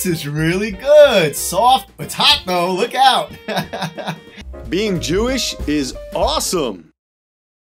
This is really good. Soft. It's hot though. Look out. Being Jewish is awesome.